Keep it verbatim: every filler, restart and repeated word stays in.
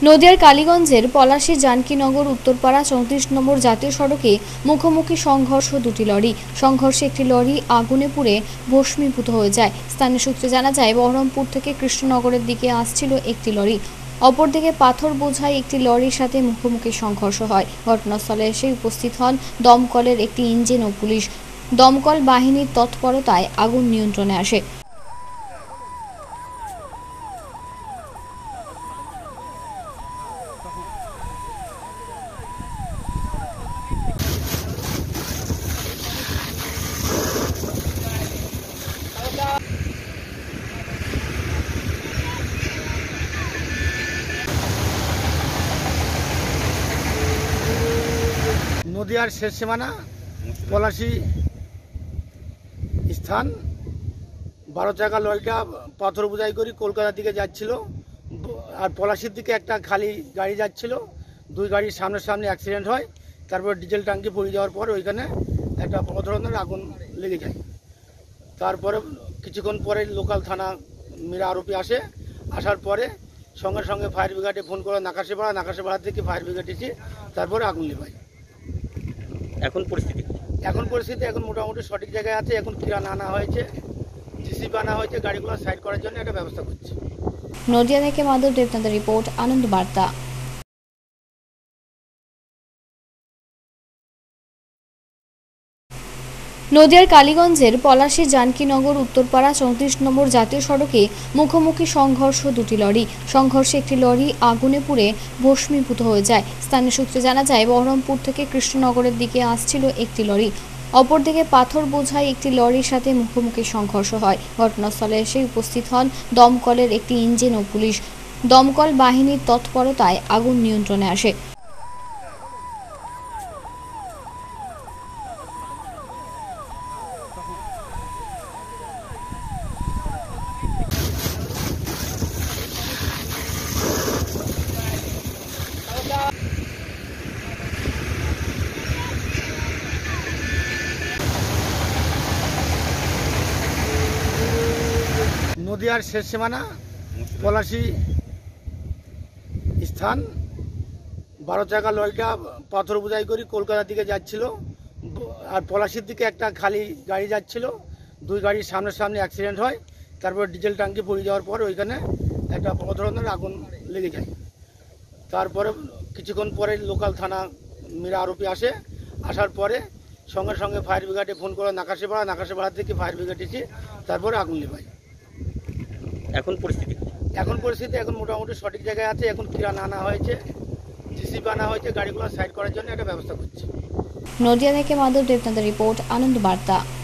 নদিয়ার কালীগঞ্জের পলাশী জানকীনগর উত্তরপাড়া চৌত্রিশ নম্বর জাতীয় সড়কে মুখোমুখি সংঘর্ষ দুটি লরি। সংঘর্ষে একটি লরি আগুনে পুড়ে ভস্মীভূত হয়ে যায়। স্থানীয় সূত্রে জানা যায়, বহরমপুর থেকে কৃষ্ণনগরের দিকে আসছিল একটি লরি, অপরদিকে পাথর বোঝাই একটি লরির সাথে মুখোমুখি সংঘর্ষ হয়। ঘটনাস্থলে এসে উপস্থিত হন দমকলের একটি ইঞ্জিন ও পুলিশ। দমকল বাহিনীর তৎপরতায় আগুন নিয়ন্ত্রণে আসে। নদিয়ার শেষ সীমানা পলাশী স্থান। বারো চাকা লরিটা পাথর বোঝাই করে কলকাতার দিকে যাচ্ছিল, আর পলাশীর দিকে একটা খালি গাড়ি যাচ্ছিল। দুই গাড়ির সামনে সামনে অ্যাক্সিডেন্ট হয়। তারপর ডিজেল ট্যাঙ্কি পড়ে যাওয়ার পর ওইখানে একটা বড় ধরনের আগুন লেগে যায়। তারপরে কিছুক্ষণ পরে লোকাল থানা মীরা আরোপি আসে। আসার পরে সঙ্গে সঙ্গে ফায়ার ব্রিগেডে ফোন করে নাকাশিপাড়া নাকাশিপাড়া থেকে ফায়ার ব্রিগেড এসে তারপরে আগুন নেভায়। এখন পরিস্থিতি এখন পরিস্থিতি এখন মোটামুটি সঠিক জায়গায় আছে। এখন কিরান আনা হয়েছে, জিসিপি আনা হয়েছে, গাড়িগুলো সাইড করার জন্য একটা ব্যবস্থা করছে। নদিয়া থেকে মাধব দেবনাথের রিপোর্ট, আনন্দ বার্তা। নদিয়ার কালীগঞ্জের পলাশী জানকীনগর উত্তরপাড়া চৌত্রিশ নম্বর জাতীয় সড়কে মুখোমুখি সংঘর্ষ দুটি লরি। সংঘর্ষে একটি লরি আগুনে পুড়ে ভস্মীভূত হয়ে যায়। স্থানীয় সূত্রে জানা যায়, বহরমপুর থেকে কৃষ্ণনগরের দিকে আসছিল একটি লরি, অপরদিকে পাথর বোঝাই একটি লরির সাথে মুখোমুখি সংঘর্ষ হয়। ঘটনাস্থলে এসে উপস্থিত হন দমকলের একটি ইঞ্জিন ও পুলিশ। দমকল বাহিনীর তৎপরতায় আগুন নিয়ন্ত্রণে আসে। নদিয়ার শেষ সীমানা পলাশী স্থান। বারো চাকা লরিটা পাথর বোঝাই করে কলকাতার দিকে যাচ্ছিল, আর পলাশীর দিকে একটা খালি গাড়ি যাচ্ছিল। দুই গাড়ির সামনে সামনে অ্যাক্সিডেন্ট হয়। তারপর ডিজেল ট্যাঙ্কি পড়ে যাওয়ার পর ওইখানে একটা বড় ধরনের আগুন লেগে যায়। তারপরে কিছুক্ষণ পরে লোকাল থানা মীরা আরোপি আসে। আসার পরে সঙ্গে সঙ্গে ফায়ার ব্রিগেডে ফোন করে নাকাশিপাড়া নাকাশিপাড়া থেকে ফায়ার ব্রিগেড এসে তারপরে আগুন নেভায়। এখন পরিস্থিতি এখন পরিস্থিতি এখন মোটামুটি সঠিক জায়গায় আছে। এখন কিরান আনা হয়েছে, জিসিপি আনা হয়েছে, গাড়িগুলো সাইড করার জন্য একটা ব্যবস্থা করছে। নদিয়া থেকে মাধব দেবনাথের রিপোর্ট, আনন্দ বার্তা।